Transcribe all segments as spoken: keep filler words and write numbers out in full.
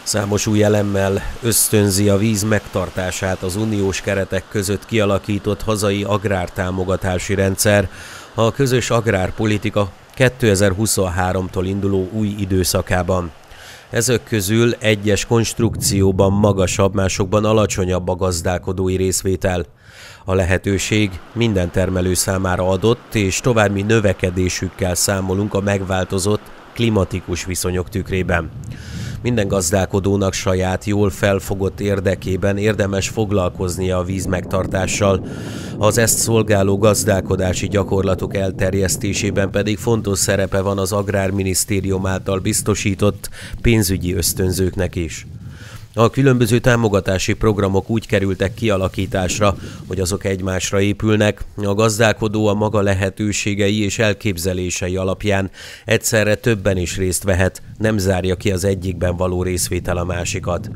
Számos új elemmel ösztönzi a víz megtartását az uniós keretek között kialakított hazai agrártámogatási rendszer, a közös agrárpolitika kétezer-huszonháromtól induló új időszakában. Ezek közül egyes konstrukcióban magasabb, másokban alacsonyabb a gazdálkodói részvétel. A lehetőség minden termelő számára adott, és további növekedésükkel számolunk a megváltozott klimatikus viszonyok tükrében. Minden gazdálkodónak saját, jól felfogott érdekében érdemes foglalkoznia a víz megtartással, az ezt szolgáló gazdálkodási gyakorlatok elterjesztésében pedig fontos szerepe van az Agrárminisztérium által biztosított pénzügyi ösztönzőknek is. A különböző támogatási programok úgy kerültek kialakításra, hogy azok egymásra épülnek, a gazdálkodó a maga lehetőségei és elképzelései alapján egyszerre többen is részt vehet, nem zárja ki az egyikben való részvétel a másikat.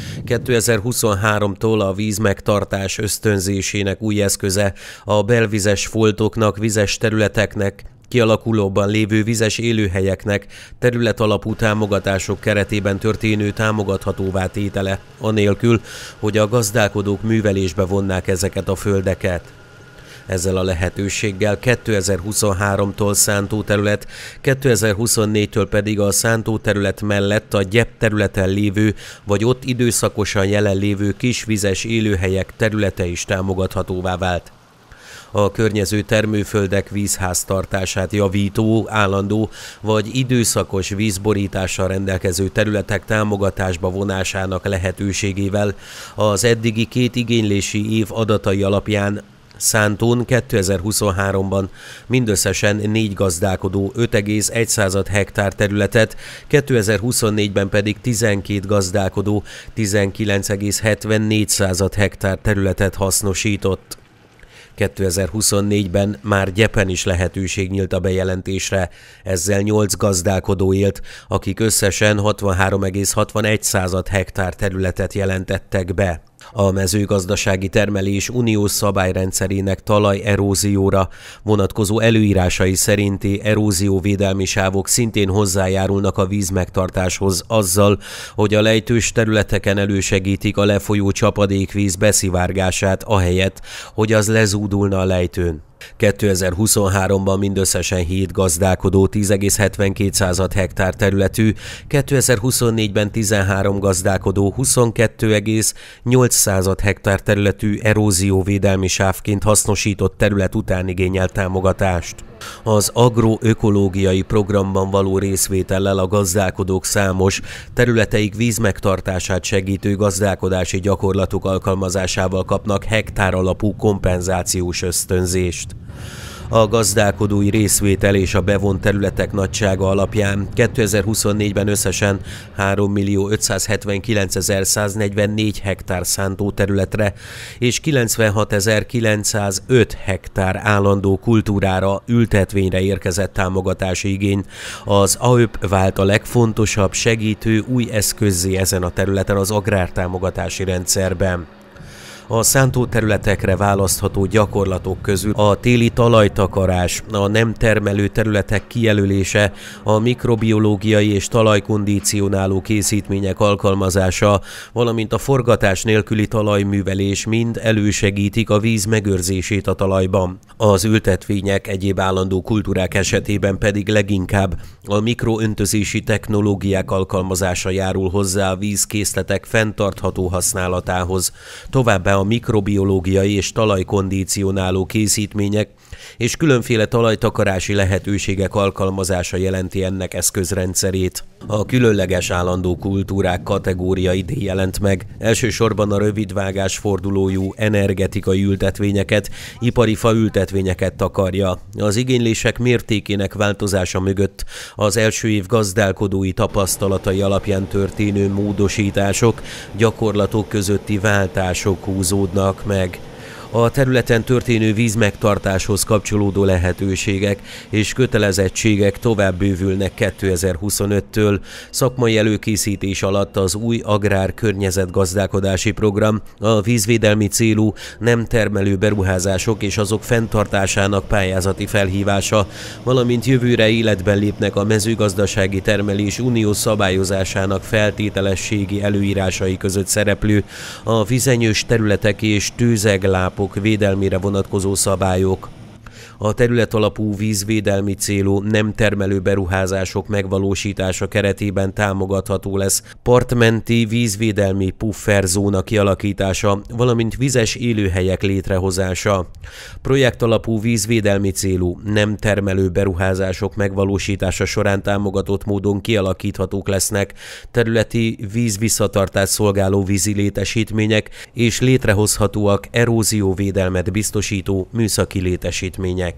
kétezer-huszonháromtól a vízmegtartás ösztönzésének új eszköze a belvizes foltoknak, vizes területeknek, kialakulóban lévő vizes élőhelyeknek területalapú támogatások keretében történő támogathatóvá tétele, anélkül, hogy a gazdálkodók művelésbe vonnák ezeket a földeket. Ezzel a lehetőséggel kétezer-huszonháromtól szántóterület, kétezer-huszonnégytől pedig a szántóterület mellett a gyep területen lévő vagy ott időszakosan jelenlévő kisvizes élőhelyek területe is támogathatóvá vált. A környező termőföldek vízháztartását javító, állandó vagy időszakos vízborítással rendelkező területek támogatásba vonásának lehetőségével az eddigi két igénylési év adatai alapján Szántón kétezer-huszonháromban mindösszesen négy gazdálkodó öt egész egy hektár területet, kétezer-huszonnégyben pedig tizenkét gazdálkodó tizenkilenc egész hetvennégy hektár területet hasznosított. kétezer-huszonnégyben már gyepen is lehetőség nyílt a bejelentésre, ezzel nyolc gazdálkodó élt, akik összesen hatvanhárom egész hatvanegy hektár területet jelentettek be. A mezőgazdasági termelés uniós szabályrendszerének talajerózióra vonatkozó előírásai szerinti erózióvédelmi sávok szintén hozzájárulnak a vízmegtartáshoz azzal, hogy a lejtős területeken elősegítik a lefolyó csapadékvíz beszivárgását ahelyett, hogy az lezúdulna a lejtőn. kétezer-huszonháromban mindösszesen hét gazdálkodó tíz egész hetvenkét hektár területű, kétezer-huszonnégyben tizenhárom gazdálkodó huszonkettő egész nyolc hektár területű erózióvédelmi sávként hasznosított terület után igényelt támogatást. Az agroökológiai programban való részvétellel a gazdálkodók számos területeik vízmegtartását segítő gazdálkodási gyakorlatok alkalmazásával kapnak hektár alapú kompenzációs ösztönzést. A gazdálkodói részvétel és a bevont területek nagysága alapján kétezer-huszonnégyben összesen három millió ötszázhetvenkilencezer-száznegyvennégy hektár szántóterületre és kilencvenhatezer-kilencszázöt hektár állandó kultúrára, ültetvényre érkezett támogatási igény. Az á ö pé vált a legfontosabb segítő új eszközzé ezen a területen az agrártámogatási rendszerben. A szántóterületekre választható gyakorlatok közül a téli talajtakarás, a nem termelő területek kijelölése, a mikrobiológiai és talajkondicionáló készítmények alkalmazása, valamint a forgatás nélküli talajművelés mind elősegítik a víz megőrzését a talajban. Az ültetvények, egyéb állandó kultúrák esetében pedig leginkább a mikroöntözési technológiák alkalmazása járul hozzá a vízkészletek fenntartható használatához. Továbbá a mikrobiológiai és talajkondicionáló készítmények és különféle talajtakarási lehetőségek alkalmazása jelenti ennek eszközrendszerét. A különleges állandó kultúrák kategória idén jelent meg, elsősorban a rövidvágás fordulójú energetikai ültetvényeket, ipari faültetvényeket takarja. Az igénylések mértékének változása mögött az első év gazdálkodói tapasztalatai alapján történő módosítások, gyakorlatok közötti váltások húzódnak meg. A területen történő vízmegtartáshoz kapcsolódó lehetőségek és kötelezettségek tovább bővülnek kétezer-huszonöttől. Szakmai előkészítés alatt az új agrár-környezetgazdálkodási program, a vízvédelmi célú nem termelő beruházások és azok fenntartásának pályázati felhívása, valamint jövőre életben lépnek a mezőgazdasági termelés uniós szabályozásának feltételességi előírásai között szereplő a vizenyős területek és tőzeglápok védelmére vonatkozó szabályok. A területalapú vízvédelmi célú nem termelő beruházások megvalósítása keretében támogatható lesz partmenti vízvédelmi pufferzóna kialakítása, valamint vizes élőhelyek létrehozása. Projektalapú vízvédelmi célú nem termelő beruházások megvalósítása során támogatott módon kialakíthatók lesznek területi vízvisszatartást szolgáló vízi létesítmények és létrehozhatóak erózióvédelmet biztosító műszaki létesítmények.